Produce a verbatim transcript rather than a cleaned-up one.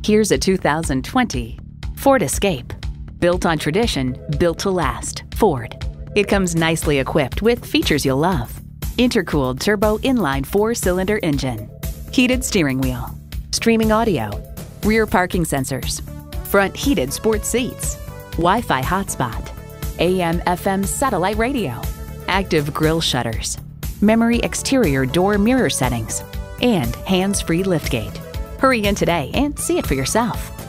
Here's a two thousand twenty Ford Escape. Built on tradition, built to last. Ford. It comes nicely equipped with features you'll love. Intercooled turbo inline four-cylinder engine, heated steering wheel, streaming audio, rear parking sensors, front heated sports seats, Wi-Fi hotspot, A M F M satellite radio, active grille shutters, memory exterior door mirror settings, and hands-free liftgate. Hurry in today and see it for yourself.